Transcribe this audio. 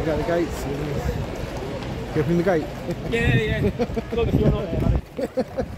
check out the gates. Go through the gate. Yeah. As long as you're not there, buddy.